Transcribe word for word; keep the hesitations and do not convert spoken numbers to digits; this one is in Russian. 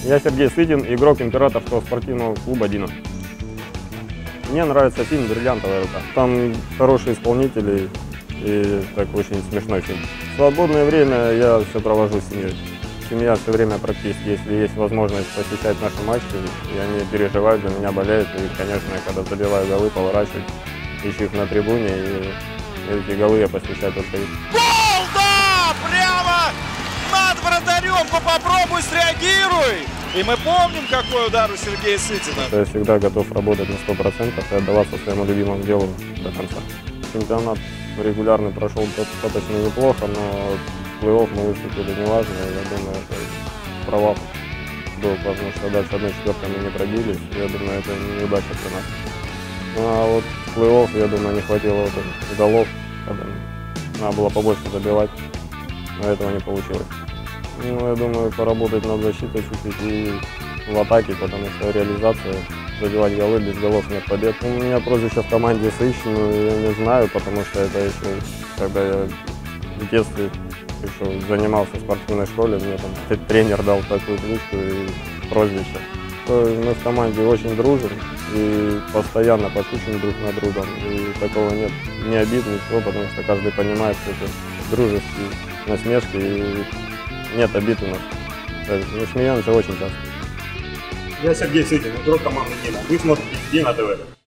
Я Сергей Сытин, игрок Императорского спортивного клуба «Дино». Мне нравится фильм «Бриллиантовая рука». Там хорошие исполнители и так очень смешной фильм. В свободное время я все провожу с семьей. Семья все время практически, если есть возможность посещать наши матчи, и они переживают, за меня болеют. И, конечно, когда забиваю голы, поворачиваюсь, ищу их на трибуне, и эти голы я посвящаю только им. Гол, да! Прямо над вратарем! Ну попробуй, среагируй! И мы помним, какой удар у Сергея Сытина. Я всегда готов работать на сто процентов и отдаваться своему любимому делу до конца. Чемпионат регулярный прошел достаточно неплохо, но в плей-офф мы выступили неважно. Я думаю, это провал был, потому что дальше одной четвертой мы не пробились. Я думаю, это неудача для нас. Ну, а вот в плей-офф, я думаю, не хватило вот голов, когда надо было побольше забивать, но этого не получилось. Ну, я думаю, поработать над защитой чуть-чуть и в атаке, потому что реализация, забивать голы, без голов нет побед. У меня прозвище в команде Сыщину, я не знаю, потому что это еще, когда я в детстве еще занимался в спортивной школе, мне там тренер дал такую кличку и прозвище. Мы в команде очень дружим и постоянно пошутим друг над другом, и такого нет, не обид, ничего, потому что каждый понимает, что это дружеские насмешки, и нет обид у нас. Мы смеемся очень часто. Я Сергей Сытин, игрок команды «Дино». Вы смотрите «Дино ТВ».